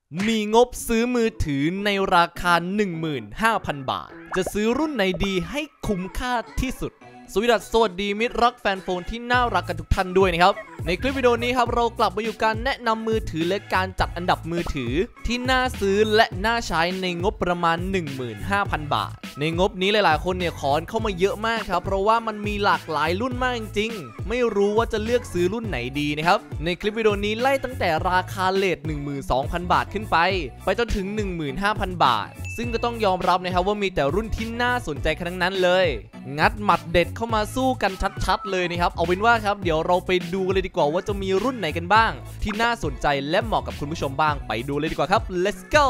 มีงบซื้อมือถือในราคา 15,000 บาทจะซื้อรุ่นไหนดีให้คุ้มค่าที่สุดสวัสดีมิตรรักแฟนโฟนที่น่ารักกันทุกท่านด้วยนะครับในคลิปวิดีโอนี้ครับเรากลับมาอยู่การแนะนำมือถือและการจัดอันดับมือถือที่น่าซื้อและน่าใช้ในงบประมาณ 15,000 บาทในงบนี้หลายๆคนเนี่ยขอเข้ามาเยอะมากครับเพราะว่ามันมีหลากหลายรุ่นมากจริงๆไม่รู้ว่าจะเลือกซื้อรุ่นไหนดีนะครับในคลิปวิดีโอนี้ไล่ตั้งแต่ราคาเรท 12,000 บาทขึ้นไปจนถึง 15,000 บาทซึ่งก็ต้องยอมรับนะครับว่ามีแต่รุ่นที่น่าสนใจทั้งนั้นเลยงัดหมัดเด็ดเข้ามาสู้กันชัดๆเลยนะครับเอาเป็นว่าครับเดี๋ยวเราไปดูกันเลยดีกว่าว่าจะมีรุ่นไหนกันบ้างที่น่าสนใจและเหมาะกับคุณผู้ชมบ้างไปดูเลยดีกว่าครับ let's go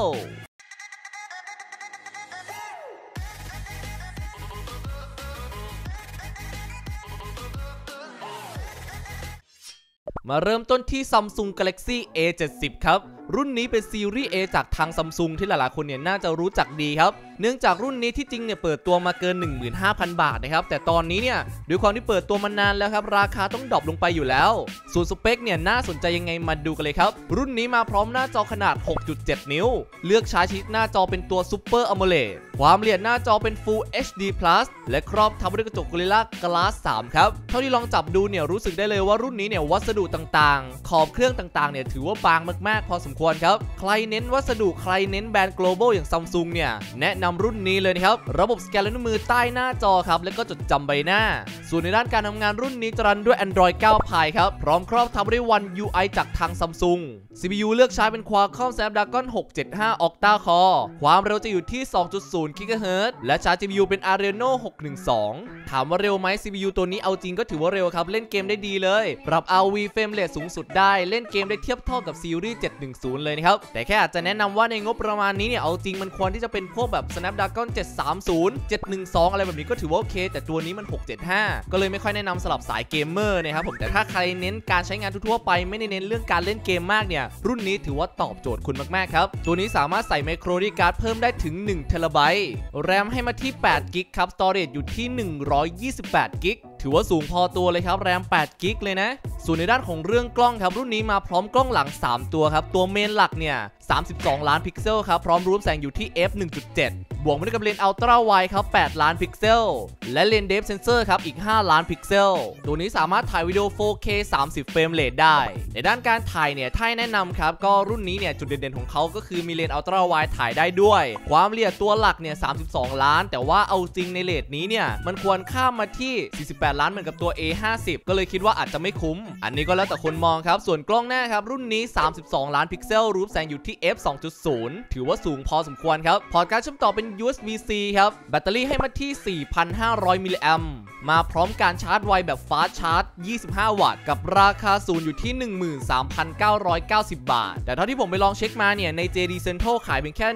มาเริ่มต้นที่ Samsung Galaxy A70 ครับรุ่นนี้เป็นซีรีส์ A จากทาง Samsung ที่หลายๆคนเนี่ยน่าจะรู้จักดีครับเนื่องจากรุ่นนี้ที่จริงเนี่ยเปิดตัวมาเกิน 15,000 บาทนะครับแต่ตอนนี้เนี่ยด้วยความที่เปิดตัวมานานแล้วครับราคาต้องดรอปลงไปอยู่แล้วส่วนสเปคเนี่ยน่าสนใจยังไงมาดูกันเลยครับรุ่นนี้มาพร้อมหน้าจอขนาด 6.7 นิ้วเลือกใช้ชนิดหน้าจอเป็นตัว Super AMOLED ความละเอียดหน้าจอเป็น Full HD+ และครอบทับด้วยกระจก Gorilla Glass 3 ครับเท่าที่ลองจับดูเนี่ยรู้สึกได้เลยว่ารุ่นนี้เนี่ยวัสดุต่างๆขอบเครื่องต่างๆเนี่ยถือว่าบางมากๆพอสมควรครับใครเน้นวัสดุใครเน้นแบรนด์ global อย่าง Samsung เนี่ยแนะนำรุ่นนี้เลยนะครับระบบสแกนลายนิ้วมือใต้หน้าจอครับและก็จดจำใบหน้าส่วนในด้านการทำงานรุ่นนี้จะรันด้วย Android 9 Pie ครับพร้อมครอบทับด้วย One UI จากทาง Samsung CPU เลือกใช้เป็น Qualcomm Snapdragon 675 Octa Core ความเร็วจะอยู่ที่ 2.0 GHz และชาร์จ GPU เป็น Adreno 612ถามว่าเร็วไหม CPU ตัวนี้เอาจริงก็ถือว่าเร็วครับเล่นเกมได้ดีเลยปรับ ROV Frame Rate สูงสุดได้เล่นเกมได้เทียบเท่ากับซีรีส์710เลยนะครับแต่แค่อาจจะแนะนำว่าในงบประมาณนี้เนี่ยเอาจริงมันควรที่จะเป็นพวกแบบ Snapdragon 730 712 อะไรแบบนี้ก็ถือว่าโอเคแต่ตัวนี้มัน 675 ก็เลยไม่ค่อยแนะนำสำหรับสายเกมเมอร์นะครับผมแต่ถ้าใครเน้นการใช้งานทั่วไปไม่ได้เน้นเรื่องการเล่นเกมมากเนี่ยรุ่นนี้ถือว่าตอบโจทย์คุณมากๆครับตัวนี้สามารถใส่ Micro SD Card เพิ่มได้ถึง1 TB แรมให้มาที่8 GB ครับ Storage อยู่ที่128 GBถือว่าสูงพอตัวเลยครับแรม8 GB เลยนะส่วนในด้านของเรื่องกล้องครับรุ่นนี้มาพร้อมกล้องหลัง3ตัวครับตัวเมนหลักเนี่ย32 ล้านพิกเซลครับพร้อมรูปแสงอยู่ที่ f 1.7 บวกมาด้วยกับเลนส์อัลตร้าไวด์ครับ8 ล้านพิกเซลและเลนส์เดฟเซนเซอร์ครับอีก5 ล้านพิกเซลตัวนี้สามารถถ่ายวิดีโอ 4K 30 เฟรมเรทได้ในด้านการถ่ายเนี่ยถ้าแนะนำครับก็รุ่นนี้เนี่ยจุดเด่นๆของเขาก็คือมีเลนส์อัลตร้าไวด์ถ่ายได้ด้วยความละเอียดตัวหลักเนี่ย32 ล้านแต่ว่าเอาจริงในเรทนี้เนี่ยมันควรข้ามมาที่48 ล้านเหมือนกับตัว A50 ก็เลยคิดว่าอาจจะไม่คุ้มอันนี้ก็แล้วแต่คนมองครับส่วนกล้องหน้าครับรุ่นนี้32 ล้านพิกเซลรูปแสงอยู่ที่ f 2.0 ถือว่าสูงพอสมควรครับพอร์ตการเชื่อมต่อเป็น USB-C ครับแบตเตอรี่ให้มาที่ 4,500 มิลลิแอมป์มาพร้อมการชาร์จไวแบบฟาสต์ชาร์จ25 วัตต์กับราคาศูนย์อยู่ที่ 13,990 บาทแต่เท่าที่ผมไปลองเช็คมาเนี่ยใน JD Central ขายเป็นแค่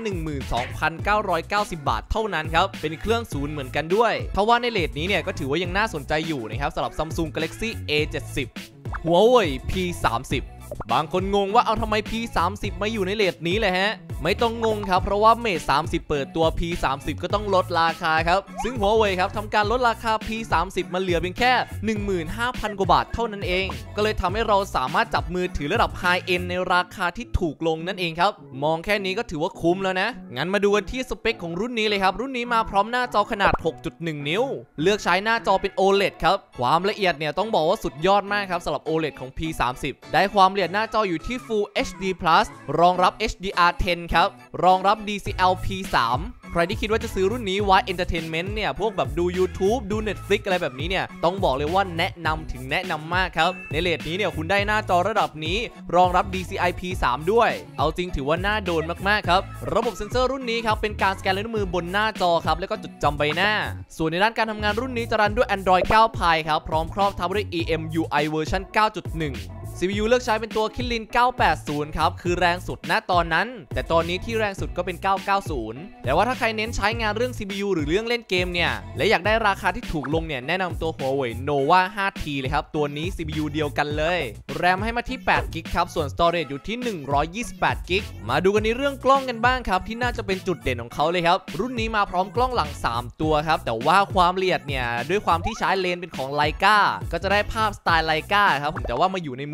12,990 บาทเท่านั้นครับเป็นเครื่องศูนย์เหมือนกันด้วยเพราะว่าในเรทนี้เนี่ยก็ถือว่ายังน่าสนใจอยู่นะครับสำหรับ Samsung Galaxy A70 Huawei P30 บางคนงงว่าเอาทำไม P30 มาอยู่ในเรทนี้เลยฮะไม่ต้องงงครับเพราะว่า Mate 30 เปิดตัว P30 ก็ต้องลดราคาครับซึ่ง Huawei ครับทำการลดราคา P30 มาเหลือเพียงแค่ 15,000 กว่าบาทเท่านั้นเองก็เลยทำให้เราสามารถจับมือถือระดับ High End ในราคาที่ถูกลงนั่นเองครับมองแค่นี้ก็ถือว่าคุ้มแล้วนะงั้นมาดูกันที่สเปคของรุ่นนี้เลยครับรุ่นนี้มาพร้อมหน้าจอขนาด 6.1 นิ้วเลือกใช้หน้าจอเป็น OLED ครับความละเอียดเนี่ยต้องบอกว่าสุดยอดมากครับสำหรับ OLED ของ P30 ได้ความละเอียดหน้าจออยู่ที่ Full HD+ รองรับ HDR10 ครับรองรับ DCI-P3 ใครที่คิดว่าจะซื้อรุ่นนี้ไว้ Entertainment เนี่ยพวกแบบดู YouTube ดู Netflix อะไรแบบนี้เนี่ยต้องบอกเลยว่าแนะนำถึงแนะนำมากครับในเรทนี้เนี่ยคุณได้หน้าจอระดับนี้รองรับ DCI-P3 ด้วยเอาจริงถือว่าน่าโดนมากๆครับระบบเซ็นเซอร์รุ่นนี้ครับเป็นการสแกนลายนิ้วมือบนหน้าจอครับแล้วก็จดจำใบหน้าส่วนในด้านการทำงานรุ่นนี้จะรันด้วย Android 9 Pie ครับพร้อมครอบทับด้วย EMUI เวอร์ชัน 9.1CPU เลือกใช้เป็นตัว Kirin 980 ครับคือแรงสุดณตอนนั้นแต่ตอนนี้ที่แรงสุดก็เป็น 990 แต่ว่าถ้าใครเน้นใช้งานเรื่อง CPU หรือเรื่องเล่นเกมเนี่ยและอยากได้ราคาที่ถูกลงเนี่ยแนะนำตัว Huawei Nova 5T เลยครับตัวนี้ CPU เดียวกันเลยแรมให้มาที่8 GB ครับส่วน Storage อยู่ที่128 GB มาดูกันในเรื่องกล้องกันบ้างครับที่น่าจะเป็นจุดเด่นของเขาเลยครับรุ่นนี้มาพร้อมกล้องหลัง3ตัวครับแต่ว่าความละเอียดเนี่ยด้วยความที่ใช้เลนส์เป็นของ Leica ก็จะได้ภาพสไตล์ Leica ครับแต่ว่ามาอยู่ในมือ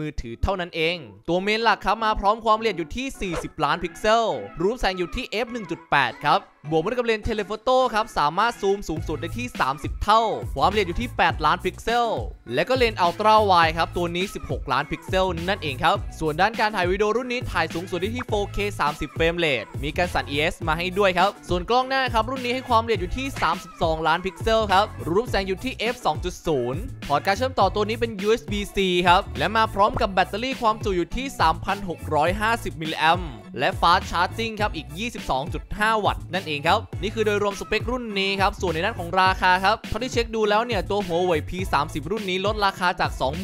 อถือเท่านั้นเองตัวเมนหลักครับมาพร้อมความละเอียดอยู่ที่40ล้านพิกเซลรูปแสงอยู่ที่ f 1.8 ครับบวกมาด้วยกับเลนส์เทเลโฟโต้ครับสามารถซูมสูงสุดได้ที่30เท่าความละเอียดอยู่ที่8ล้านพิกเซลและก็เลนส์อัลตร้าไวด์ครับตัวนี้16ล้านพิกเซลนั่นเองครับส่วนด้านการถ่ายวิดีโอรุ่นนี้ถ่ายสูงสุดได้ที่ 4K 30 เฟรมเรทมีการสั่น ES มาให้ด้วยครับส่วนกล้องหน้าครับรุ่นนี้ให้ความละเอียดอยู่ที่32ล้านพิกเซลครับรูปแสงอยู่ที่ f 2.0 พอร์ตการเชื่อมต่อตัวนี้เป็น USB-C ครับและมาพร้อมกับแบตเตอรี่ความจุอยู่ที่ 3,650 มิลลิแอมป์และฟาสต์ชาร์จิ่งครับอีก 22.5 วัตต์นั่นเองครับนี่คือโดยรวมสเปครุ่นนี้ครับส่วนในด้านของราคาครับเท่าที่เช็คดูแล้วเนี่ยตัว Huawei P30 รุ่นนี้ลดราคาจาก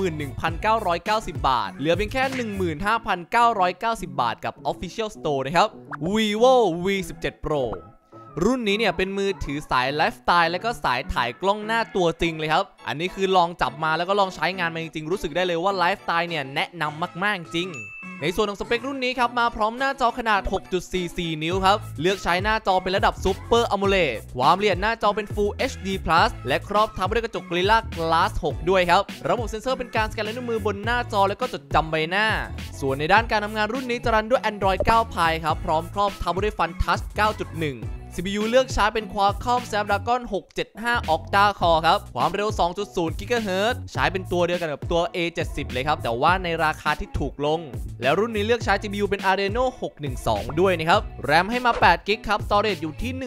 21,990 บาทเหลือเพียงแค่ 15,990 บาทกับ Official Store นะครับ Vivo V17 Pro รุ่นนี้เนี่ยเป็นมือถือสายไลฟ์สไตล์และก็สายถ่ายกล้องหน้าตัวจริงเลยครับอันนี้คือลองจับมาแล้วก็ลองใช้งานมาจริงๆรู้สึกได้เลยว่าไลฟ์สไตล์เนี่ยแนะนำมากๆจริงในส่วนของสเปครุ่นนี้ครับมาพร้อมหน้าจอขนาด 6.44 นิ้วครับเลือกใช้หน้าจอเป็นระดับ Super AMOLED ความละเอียดหน้าจอเป็น Full HD+ และครอบทับด้วยกระจก Gorilla Glass 6 ด้วยครับระบบเซ็นเซอร์เป็นการสแกนลายนิ้วมือบนหน้าจอและก็จดจำใบหน้าส่วนในด้านการทำงานรุ่นนี้จะรันด้วย Android 9 Pie ครับพร้อมครอบทับด้วย Fun Touch 9.1CPU เลือกใช้เป็น Qualcomm Snapdragon 675 Octa Core ครับความเร็ว 2.0 GHz ใช้เป็นตัวเดียวกันกับตัว A70 เลยครับแต่ว่าในราคาที่ถูกลงแล้วรุ่นนี้เลือกใช้ GPU เป็น Adreno 612 ด้วยนะครับ RAM ให้มา8 GB ครับ Storage อยู่ที่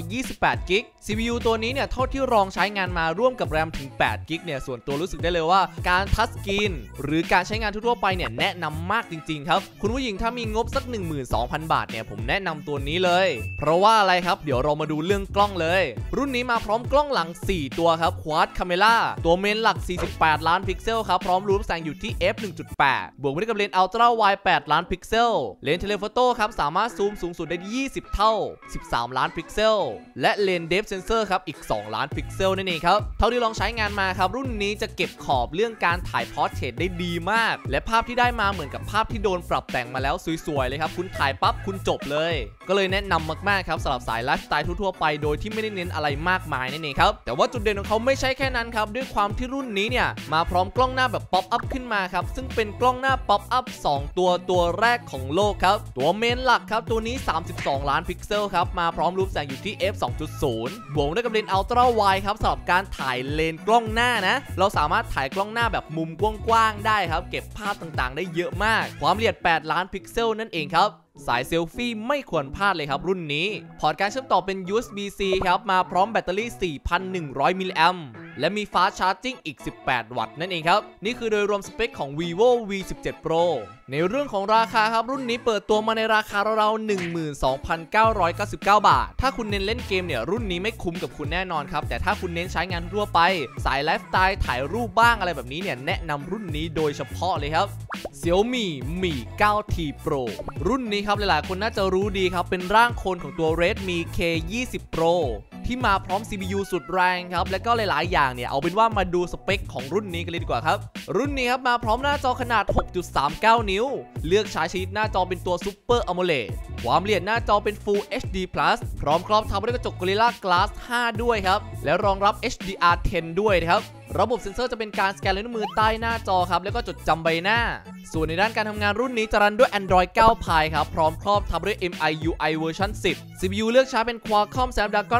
128 GB CPU ตัวนี้เนี่ยเท่าที่ลองใช้งานมาร่วมกับ RAM ถึง8 GB เนี่ยส่วนตัวรู้สึกได้เลยว่าการทัชสกรีนหรือการใช้งานทั่วไปเนี่ยแนะนำมากจริงๆครับคุณผู้หญิงถ้ามีงบสัก 12,000 บาทเนี่ยผมแนะนำตัวนี้เลยเพราะว่าอะไรครับเดี๋ยวเรามาดูเรื่องกล้องเลยรุ่นนี้มาพร้อมกล้องหลัง4ตัวครับ Quad Camera ตัวเมนหลัก48ล้านพิกเซลครับพร้อมรูปแสงอยู่ที่ f 1.8 บวกด้วยกับเลนส์ Ultra Wide 8ล้านพิกเซลเลนส์เทเลโฟโต้ครับสามารถซูมสูงสุดได้20เท่า13ล้านพิกเซลและเลนส์ Depth Sensor ครับอีก2ล้านพิกเซลนั่นเองครับเท่าที่ลองใช้งานมาครับรุ่นนี้จะเก็บขอบเรื่องการถ่ายพอร์เทรตได้ดีมากและภาพที่ได้มาเหมือนกับภาพที่โดนปรับแต่งมาแล้วสวยๆเลยครับคุณถ่ายปั๊บคุณจบเลยก็เลยแนะนำมากๆครับสำหรับสายไลฟ์สไตล์ทั่วๆไปโดยที่ไม่ได้เน้นอะไรมากมายนั่นเองครับแต่ว่าจุดเด่นของเขาไม่ใช่แค่นั้นครับด้วยความที่รุ่นนี้เนี่ยมาพร้อมกล้องหน้าแบบป๊อปอัพขึ้นมาครับซึ่งเป็นกล้องหน้าป๊อปอัพ2ตัวแรกของโลกครับตัวเมนหลักครับตัวนี้32ล้านพิกเซลครับมาพร้อมรูปแสงอยู่ที่ f 2.0 บวกด้วยกับเลนส์ Ultra Wide ครับสำหรับการถ่ายเลนกล้องหน้านะเราสามารถถ่ายกล้องหน้าแบบมุมกว้างๆได้ครับเก็บภาพต่างๆได้เยอะมากความละเอียด8ล้านพิกเซลนั่นเองครับสายเซลฟี่ไม่ควรพลาดเลยครับรุ่นนี้พอร์ตการเชื่อมต่อเป็น USB-C ครับมาพร้อมแบตเตอรี่ 4,100 มิลลิแอมป์และมีฟาสต์ชาร์จิ่งอีก18 วัตต์นั่นเองครับนี่คือโดยรวมสเปคของ Vivo V17 Pro ในเรื่องของราคาครับรุ่นนี้เปิดตัวมาในราคาราวๆ 12,999 บาทถ้าคุณเน้นเล่นเกมเนี่ยรุ่นนี้ไม่คุ้มกับคุณแน่นอนครับแต่ถ้าคุณเน้นใช้งานทั่วไปสายไลฟ์สไตล์ถ่ายรูปบ้างอะไรแบบนี้เนี่ยแนะนำรุ่นนี้โดยเฉพาะเลยครับ Xiaomi Mi 9T Pro รุ่นนี้ครับหลายๆคนน่าจะรู้ดีครับเป็นร่างโคลนของตัว Redmi K20 Pro ที่มาพร้อม CPU สุดแรงครับและก็หลายๆอย่างเนี่ยเอาเป็นว่ามาดูสเปคของรุ่นนี้กันเลยดีกว่าครับรุ่นนี้ครับมาพร้อมหน้าจอขนาด 6.39 นิ้วเลือกใช้ชนิดหน้าจอเป็นตัว Super AMOLED ความละเอียดหน้าจอเป็น Full HD+ พร้อมครอบทับด้วยกระจก Gorilla Glass 5 ด้วยครับและรองรับ HDR10 ด้วยนะครับระบบเซ็นเซอร์จะเป็นการสแกนลายนิ้วมือใต้หน้าจอครับแล้วก็จดจำใบหน้าส่วนในด้านการทำงานรุ่นนี้จะรันด้วย Android 9 Pie ครับพร้อมครอบทับด้วย MIUI เวอร์ชัน10 CPU เลือกใช้เป็น Qualcomm Snapdragon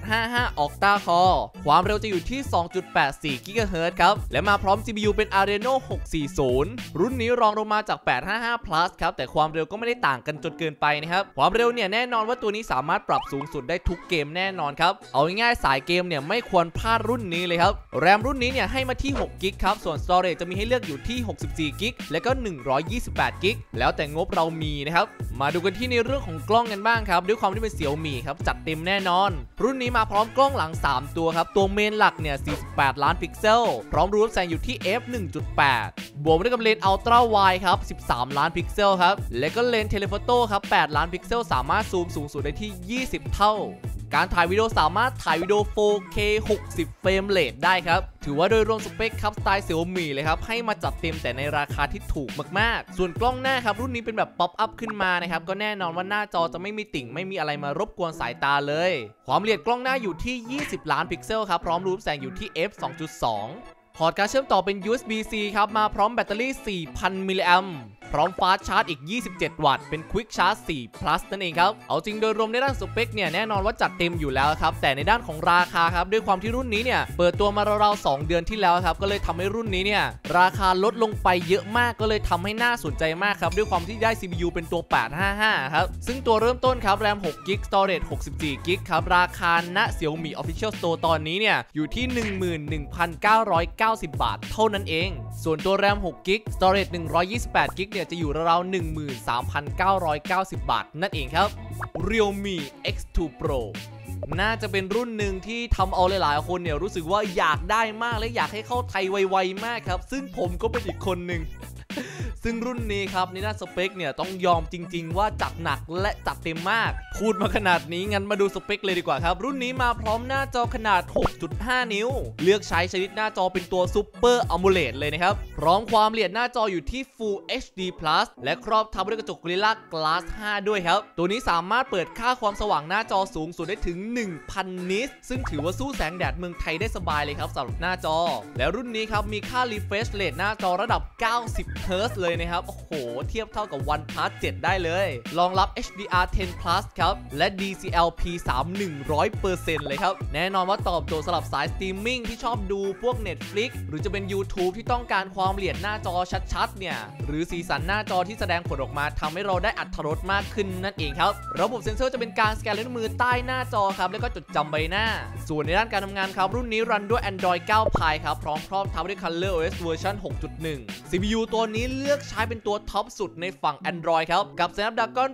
855 Octa Core ความเร็วจะอยู่ที่ 2.84 GHz ครับและมาพร้อม GPU เป็น Adreno 640 รุ่นนี้รองลงมาจาก 855 Plus ครับแต่ความเร็วก็ไม่ได้ต่างกันจนเกินไปนะครับความเร็วเนี่ยแน่นอนว่าตัวนี้สามารถปรับสูงสุดได้ทุกเกมแน่นอนครับเอาง่ายๆสายเกมเนี่ยไม่ควรพลาดรุ่นนี้เลยครับแรมรุ่นนี้เนี่ยให้มาที่6 GB ครับส่วน Storage จะมีให้เลือกอยู่ที่64 GB และก็128 GB แล้วแต่งบเรามีนะครับมาดูกันที่ในเรื่องของกล้องกันบ้างครับด้วยความที่เป็น Xiaomi ครับจัดเต็มแน่นอนรุ่นนี้มาพร้อมกล้องหลัง3ตัวครับตัวเมนหลักเนี่ย48ล้านพิกเซลพร้อมรูปแสงอยู่ที่ f 1.8 บวกด้วยกับเลนส์ Ultra Wide ครับ13ล้านพิกเซลครับและก็เลนส์เทเลโฟโต้ครับ8ล้านพิกเซลสามารถซูมสูงสุดได้ที่20เท่าการถ่ายวิดีโอสามารถถ่ายวิดีโอ 4K 60 เฟรมเรทได้ครับถือว่าโดยรวมสเปคครับสไตล์ Xiaomi เลยครับให้มาจัดเต็มแต่ในราคาที่ถูกมากๆส่วนกล้องหน้าครับรุ่นนี้เป็นแบบป๊อปอัพขึ้นมานะครับก็แน่นอนว่าหน้าจอจะไม่มีติ่งไม่มีอะไรมารบกวนสายตาเลยความละเอียดกล้องหน้าอยู่ที่20ล้านพิกเซลครับพร้อมรูปแสงอยู่ที่ f 2.2 พอร์ตการเชื่อมต่อเป็น USB-C ครับมาพร้อมแบตเตอรี่ 4,000 มิลลิแอมป์พร้อมฟาสต์ชาร์จอีก 27 วัตต์เป็น Quick Charge 4 Plus นั่นเองครับเอาจริงโดยรวมในด้านสเปคเนี่ยแน่นอนว่าจัดเต็มอยู่แล้วครับแต่ในด้านของราคาครับด้วยความที่รุ่นนี้เนี่ยเปิดตัวมาราวๆ2 เดือนที่แล้วครับก็เลยทำให้รุ่นนี้เนี่ยราคาลดลงไปเยอะมากก็เลยทำให้น่าสนใจมากครับด้วยความที่ได้ CPU เป็นตัว 855 ครับซึ่งตัวเริ่มต้นครับ RAM 6GB Storage 64GB ครับราคาณ Xiaomi Official Store ตอนนี้เนี่ยอยู่ที่ 11,990 บาทเท่านั้นเองส่วนตัว RAM 6GB Storage 128GB เนี่ยจะอยู่ราวๆ 13,990 บาทนั่นเองครับ Realme X2 Pro น่าจะเป็นรุ่นหนึ่งที่ทำเอาหลายๆคนเนี่ยรู้สึกว่าอยากได้มากและอยากให้เข้าไทยไวๆมากครับซึ่งผมก็เป็นอีกคนหนึ่ง ซึ่งรุ่นนี้ครับในด้านสเปคเนี่ยต้องยอมจริงๆว่าจัดหนักและจัดเต็มมากพูดมาขนาดนี้งั้นมาดูสเปคเลยดีกว่าครับรุ่นนี้มาพร้อมหน้าจอขนาด 6.5 นิ้วเลือกใช้ชนิดหน้าจอเป็นตัว Super AMOLED เลยนะครับพร้อมความละเอียดหน้าจออยู่ที่ Full HD Plus และครอบทับด้วยกระจก Gorilla Glass 5 ด้วยครับตัวนี้สามารถเปิดค่าความสว่างหน้าจอสูงสุดได้ถึง 1,000 นิตส์ซึ่งถือว่าสู้แสงแดดเมืองไทยได้สบายเลยครับสำหรับหน้าจอและรุ่นนี้ครับมีค่า Refresh Rate หน้าจอระดับ 90 Hz เลยนะครับโอ้โหเทียบเท่ากับ OnePlus 7 ได้เลยรองรับ HDR10 Plus ครับและ DCLP3 100% เลยครับแน่นอนว่าตอบโจทย์สำหรับสายสตรีมมิ่งที่ชอบดูพวก Netflix หรือจะเป็น YouTube ที่ต้องการความละเอียดหน้าจอชัดๆเนี่ยหรือสีสันหน้าจอที่แสดงผลออกมาทำให้เราได้อรรถรสมากขึ้นนั่นเองครับระบบเซ็นเซอร์จะเป็นการสแกนลายนิ้วมือใต้หน้าจอครับแล้วก็จดจำใบหน้าส่วนในด้านการทำงานครับรุ่นนี้รันด้วย Android 9 Pie ครับพร้อมครอบทับด้วย ColorOS เวอร์ชัน 6.1 CPU ตัวนี้เลือกใช้เป็นตัวท็อปสุดในฝั่ง Android ครับกับ Snapdragon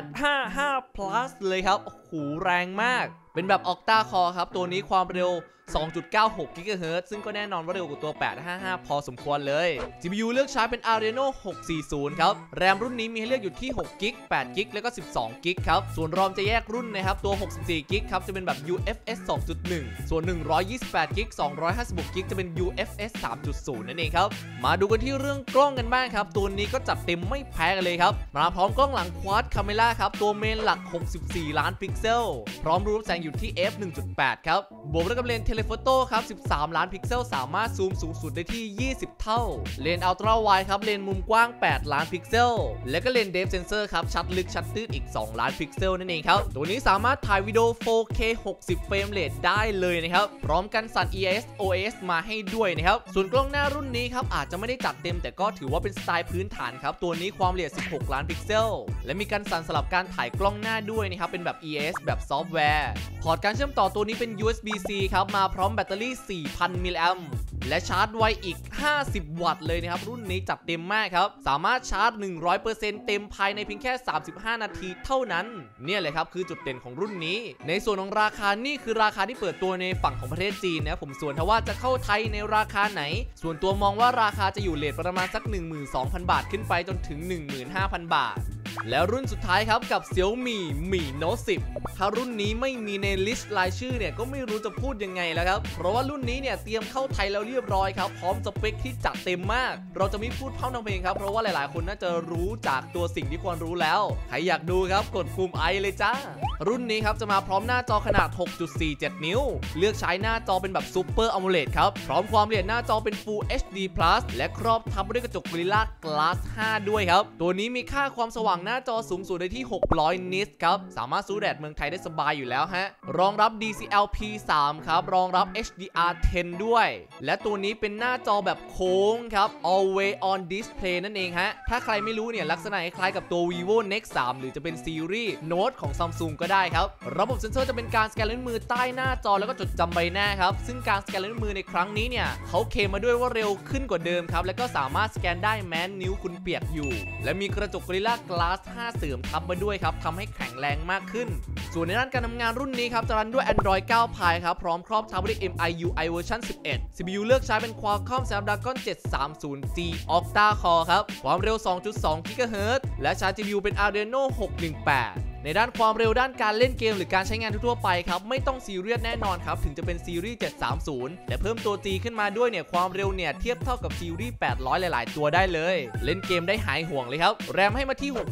855 Plus เลยครับโอ้โหแรงมากเป็นแบบ Octa Core ครับตัวนี้ความเร็ว 2.96 GHz ซึ่งก็แน่นอนว่าเร็วกว่าตัว 855 พอสมควรเลย GPU เลือกใช้เป็น Adreno 640 ครับ RAM รุ่นนี้มีให้เลือกอยู่ที่ 6GB 8GB แล้วก็ 12GB ครับส่วน ROM จะแยกรุ่นนะครับตัว 64GB ครับจะเป็นแบบ UFS 2.1 ส่วน 128GB 256GB จะเป็น UFS 3.0 นั่นเองครับมาดูกันที่เรื่องกล้องกันบ้างครับตัวนี้ก็จัดเต็มไม่แพ้กันเลยครับมาพร้อมกล้องหลัง Quad Camera ครับตัวเมนหลัก 64 ล้านพิกเซลพร้อมรูปแสงอยู่ที่ f 1.8 ครับบวกด้วยกับเลนส์เทเลโฟโต้ครับ 13 ล้านพิกเซลสามารถซูมสูงสุดได้ที่ 20 เท่าเลนส์อัลตร้าไวด์ครับเลนส์มุมกว้าง 8 ล้านพิกเซลและก็เลนส์เดฟเซนเซอร์ครับชัดลึกชัดตื้นอีก 2 ล้านพิกเซลนั่นเองครับตัวนี้สามารถถ่ายวิดีโอ 4K 60 เฟรมเรทได้เลยนะครับพร้อมกันสั่น EIS OIS มาให้ด้วยนะครับส่วนกล้องหน้ารุ่นนี้ครับอาจจะไม่ได้จัดเต็มแต่ก็ถือว่าเป็นสไตล์พื้นฐานครับตัวนี้ความละเอียด 16 ล้านพิกเซลและมีการสั่นสลับการถ่ายกล้องหน้าด้วยนะครับเป็นแบบ EIS แบบซอฟต์แวร์พอร์ตการเชื่อมต่อตัวนี้เป็น USB-C ครับมาพร้อมแบตเตอรี่ 4,000 มิลลิแอมป์และชาร์จไวอีก 50 วัตต์เลยนะครับรุ่นนี้จัดเต็มมากครับสามารถชาร์จ 100% เต็มภายในเพียงแค่ 35 นาทีเท่านั้นเนี่ยเลยครับคือจุดเด่นของรุ่นนี้ในส่วนของราคานี่คือราคาที่เปิดตัวในฝั่งของประเทศจีนนะผมส่วนถ้าว่าจะเข้าไทยในราคาไหนส่วนตัวมองว่าราคาจะอยู่เรทประมาณสัก 12,000 บาทขึ้นไปจนถึง 15,000 บาทแล้วรุ่นสุดท้ายครับกับ Xiaomi Mi Note 10 ถ้ารุ่นนี้ไม่มีในลิสต์รายชื่อเนี่ยก็ไม่รู้จะพูดยังไงแล้วครับเพราะว่ารุ่นนี้เนี่ยเตรียมเข้าไทยแล้วเรียบร้อยครับพร้อมสเปคที่จัดเต็มมากเราจะไม่พูดพร่ำทำเพลงครับเพราะว่าหลายๆคนน่าจะรู้จากตัวสิ่งที่ควรรู้แล้วใครอยากดูครับกดปุ่ม I เลยจ้ารุ่นนี้ครับจะมาพร้อมหน้าจอขนาด 6.47 นิ้วเลือกใช้หน้าจอเป็นแบบ Super AMOLED ครับพร้อมความละเอียดหน้าจอเป็น Full HD Plus และครอบทับด้วยกระจก Gorilla Glass 5 ด้วยครับตัวนี้มีค่าความสว่างหน้าจอสูงสุดได้ที่ 600 นิตส์ครับสามารถสู้แดดเมืองไทยได้สบายอยู่แล้วฮะรองรับ DCLP3 ครับรองรับ HDR10 ด้วยและตัวนี้เป็นหน้าจอแบบโค้งครับ Always on Display นั่นเองฮะถ้าใครไม่รู้เนี่ยลักษณะคล้ายกับตัว Vivo Nex 3 หรือจะเป็นซีรีส์ Note ของ Samsung ก็ได้ครับระบบเซ็นเซอร์จะเป็นการสแกนลายนิ้วมือใต้หน้าจอแล้วก็จดจำใบหน้าครับซึ่งการสแกนลายนิ้วมือในครั้งนี้เนี่ยเขาเคลมมาด้วยว่าเร็วขึ้นกว่าเดิมครับและก็สามารถสแกนได้แม้นิ้วคุณเปียกอยู่และมีกระจก Gorilla Glass 5 เสริมทับมาด้วยครับทำให้แข็งแรงมากขึ้นส่วนในด้านการทำงานรุ่นนี้ครับจะรันด้วย Android 9 Pie ครับพร้อมครอบทับด้วย MIUI เวอร์ชัน 11 CPU เลือกใช้เป็น Qualcomm Snapdragon 730G Octa Core ครับความเร็ว 2.2 GHz และชาร์จ GPU เป็น Adreno 618ในด้านความเร็วด้านการเล่นเกมหรือการใช้งานทั่วไปครับไม่ต้องซีเรียสแน่นอนครับถึงจะเป็นซีรีส์730แต่เพิ่มตัว G ขึ้นมาด้วยเนี่ยความเร็วเนี่ยเทียบเท่ากับซีรีส์800หลายๆตัวได้เลยเล่นเกมได้หายห่วงเลยครับแรมให้มาที่ 6GB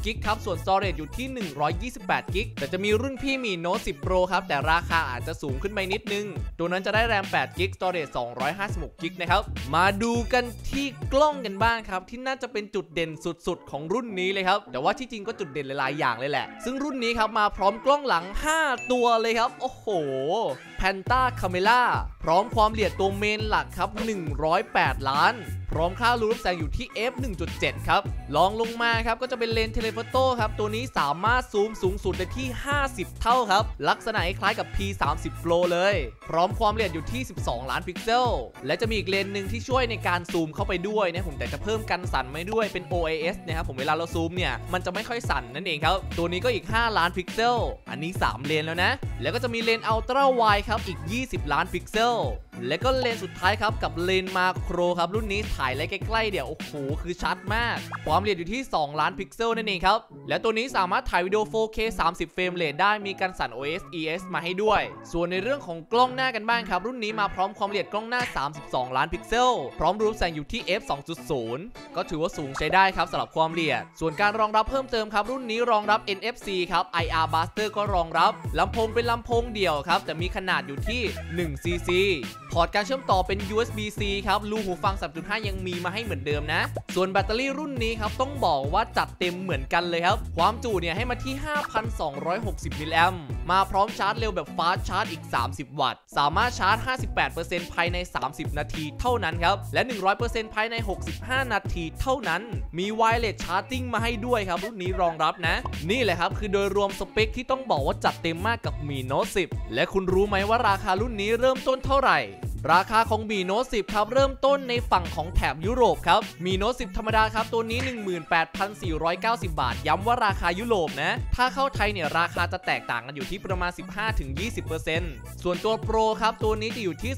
กิกครับส่วน storage อยู่ที่128กิกแต่จะมีรุ่นพี่มี Note 10 Pro ครับแต่ราคาอาจจะสูงขึ้นไปนิดนึงตัวนั้นจะได้แรม8กิก storage 256กิกนะครับมาดูกันที่กล้องกันบ้างครับที่น่าจะเป็นจุดเด่นสุดๆของรุ่นนี้เลยครับแต่ว่าที่จริงก็จุดเด่นหลายๆอย่างเลยแหละซึ่งรุ่นนี้ครับมาพร้อมกล้องหลัง5ตัวเลยครับโอ้โห Penta Camera พร้อมความละเอียดตัวเมนหลักครับ108ล้านพร้อมค่ารูปแสงอยู่ที่ f 1.7 ครับลองลงมาครับก็จะเป็นเลนส์เทเลโฟโต้ครับตัวนี้สามารถซูมสูงสุดได้ที่50เท่าครับลักษณะคล้ายกับ P30 Pro เลยพร้อมความละเอียดอยู่ที่12ล้านพิกเซลและจะมีอีกเลนส์หนึ่งที่ช่วยในการซูมเข้าไปด้วยนะผมแต่จะเพิ่มกันสั่นไม่ด้วยเป็น OIS นะครับผมเวลาเราซูมเนี่ยมันจะไม่ค่อยสั่นนั่นเองครับตัวนี้ก็อีก5ล้านพิกเซลอันนี้3เลนแล้วนะแล้วก็จะมีเลนส์อัลตร้าไวด์ครับอีก20ล้านพิกเซลและก็เลนส์สุดท้ายครับกับเลนส์มาโครครับรุ่นนี้ถ่ายไลท์ใกล้ๆเดี๋ยวโอ้โหคือชัดมากความละเอียดอยู่ที่2ล้านพิกเซลนั่นเองครับและตัวนี้สามารถถ่ายวิดีโอ 4K 30 เฟรมเรทได้มีการสั่น OISมาให้ด้วยส่วนในเรื่องของกล้องหน้ากันบ้างครับรุ่นนี้มาพร้อมความละเอียดกล้องหน้า32ล้านพิกเซลพร้อมรูปแสงอยู่ที่ f 2.0 ก็ถือว่าสูงใช้ได้ครับสำหรับความละเอียดส่วนการรองรับเพิ่มเติมครับรุ่นนี้รองรับ NFC ครับ IR Buster ก็รองรับลำโพงเป็นลำโพงเดี่ยวครับแต่มีขนาดอยู่ที่1 cc พอร์ตการเชื่อมต่อเป็น USB-C ครับรูหูฟัง 3.5 ยังมีมาให้เหมือนเดิมนะส่วนแบตเตอรี่รุ่นนี้ครับต้องบอกว่าจัดเต็มเหมือนกันเลยครับความจุเนี่ยให้มาที่ 5,260 มิลลิแอมป์มาพร้อมชาร์จเร็วแบบฟาสต์ชาร์จอีก30 วัตต์สามารถชาร์จ 58% ภายใน30 นาทีเท่านั้นครับและ 100% ภายใน65 นาทีเท่านั้นมีไวเลสชาร์จิ่งมาให้ด้วยครับรุ่นนี้รองรับนะนี่แหละครับคือโดยรวมสเปคที่ต้องบอกว่าจัดเต็มมากกับMi Note 10และคุณรู้ไหมว่าราคารุ่นนี้เริ่มต้นเท่าไหร่ราคาของMi Note 10 ครับเริ่มต้นในฝั่งของแถบยุโรปครับMi Note 10 ธรรมดาครับตัวนี้ 18,490 บาทย้ำว่าราคายุโรปนะถ้าเข้าไทยเนี่ยราคาจะแตกต่างกันอยู่ที่ประมาณ 15-20% ส่วนตัว Pro ครับตัวนี้จะอยู่ที่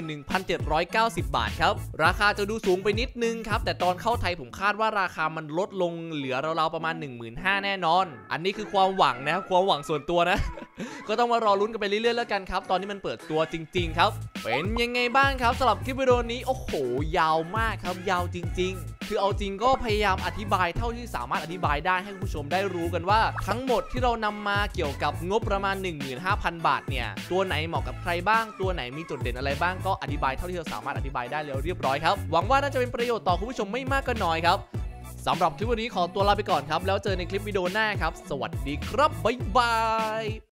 21,790 บาทครับราคาจะดูสูงไปนิดนึงครับแต่ตอนเข้าไทยผมคาดว่าราคามันลดลงเหลือราวๆประมาณ 15,000 แน่นอนอันนี้คือความหวังนะความหวังส่วนตัวนะ ก็ต้องมารอลุ้นกันไปเรื่อยๆแล้วกันครับตอนนี้มันเปิดตัวจริงๆครับเป็นยังไงบ้างครับสำหรับคลิปวิดีโอนี้โอ้โหยาวมากครับยาวจริงๆคือเอาจริงก็พยายามอธิบายเท่าที่สามารถอธิบายได้ให้คุณผู้ชมได้รู้กันว่าทั้งหมดที่เรานำมาเกี่ยวกับงบประมาณ 15,000 บาทเนี่ยตัวไหนเหมาะกับใครบ้างตัวไหนมีจุดเด่นอะไรบ้างก็อธิบายเท่าที่เราสามารถอธิบายได้แล้วเรียบร้อยครับหวังว่าน่าจะเป็นประโยชน์ต่อคุณผู้ชมไม่มากก็น้อยครับสำหรับคลิปวันนี้ขอตัวลาไปก่อนครับแล้วเจอในคลิปวิดีโอหน้าครับสวัสดีครับบ๊ายบาย